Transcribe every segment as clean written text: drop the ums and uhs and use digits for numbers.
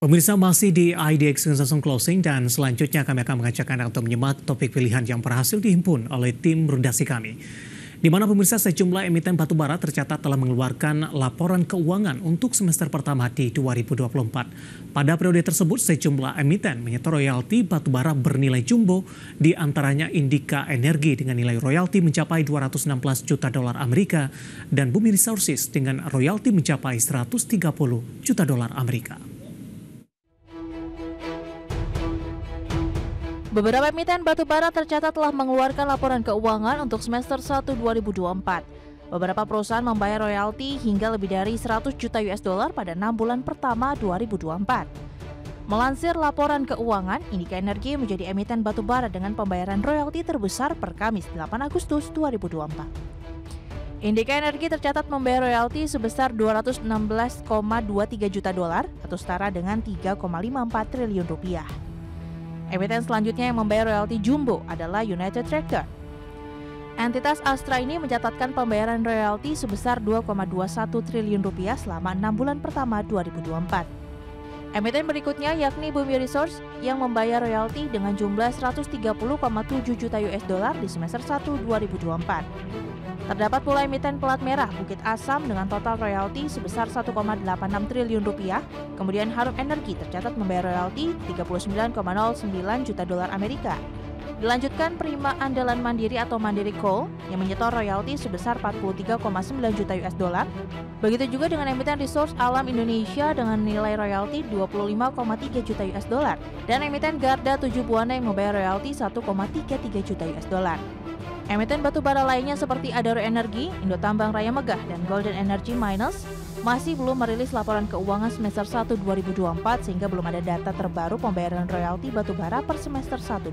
Pemirsa, masih di IDX Session Closing dan selanjutnya kami akan mengajak Anda untuk menyimak topik pilihan yang berhasil dihimpun oleh tim redaksi kami. Di mana pemirsa sejumlah emiten batubara tercatat telah mengeluarkan laporan keuangan untuk semester pertama di 2024. Pada periode tersebut sejumlah emiten menyetor royalti batubara bernilai jumbo, di antaranya Indica Energy dengan nilai royalti mencapai 216 juta dolar Amerika dan Bumi Resources dengan royalti mencapai 130 juta dolar Amerika. Beberapa emiten batubara tercatat telah mengeluarkan laporan keuangan untuk semester 1 2024. Beberapa perusahaan membayar royalti hingga lebih dari 100 juta US dollar pada 6 bulan pertama 2024. Melansir laporan keuangan, Indica Energy menjadi emiten batubara dengan pembayaran royalti terbesar per Kamis 8 Agustus 2024. Indica Energy tercatat membayar royalti sebesar 216,23 juta dolar atau setara dengan 3,54 triliun rupiah. Emiten selanjutnya yang membayar royalti jumbo adalah United Tractor. Entitas Astra ini mencatatkan pembayaran royalti sebesar 2,21 triliun rupiah selama 6 bulan pertama 2024. Emiten berikutnya yakni Bumi Resources yang membayar royalti dengan jumlah 130,7 juta US dollar di semester 1 2024. Terdapat pula emiten pelat merah Bukit Asam dengan total royalti sebesar 1,86 triliun rupiah. Kemudian Harum Energi tercatat membayar royalti 39,09 juta dolar Amerika. Dilanjutkan Prima Andalan Mandiri atau Mandiri Coal yang menyetor royalti sebesar 43,9 juta US dollar. Begitu juga dengan emiten Resource Alam Indonesia dengan nilai royalti 25,3 juta US dollar dan emiten Garda 7 Buana yang membayar royalti 1,33 juta US dollar. Emiten batubara lainnya seperti Adaro Energi, Indotambang Raya Megah, dan Golden Energy Miners masih belum merilis laporan keuangan semester 1 2024 sehingga belum ada data terbaru pembayaran royalti batubara per semester 1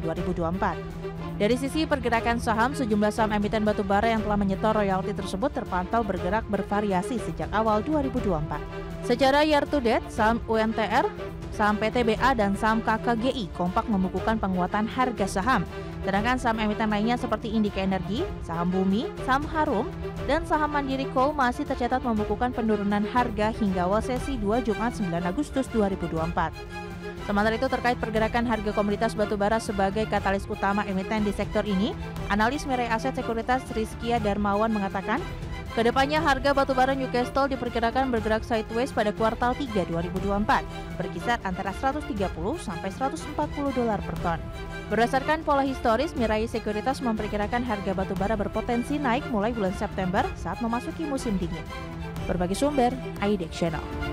2024. Dari sisi pergerakan saham, sejumlah saham emiten batubara yang telah menyetor royalti tersebut terpantau bergerak bervariasi sejak awal 2024. Secara year to date, saham UNTR, saham PTBA, dan saham KKGI kompak membukukan penguatan harga saham. Sedangkan saham emiten lainnya seperti Indica Energy, saham Bumi, saham Harum, dan saham Mandiri Coal masih tercatat membukukan penurunan harga hingga awal sesi 2 Jumat 9 Agustus 2024. Sementara itu terkait pergerakan harga komoditas batubara sebagai katalis utama emiten di sektor ini, analis Mirai Aset Sekuritas Rizkia Darmawan mengatakan, kedepannya harga batubara Newcastle diperkirakan bergerak sideways pada kuartal 3 2024, berkisar antara 130 sampai 140 dolar per ton. Berdasarkan pola historis, Mirai Sekuritas memperkirakan harga batubara berpotensi naik mulai bulan September saat memasuki musim dingin. Berbagai sumber, IDX Channel.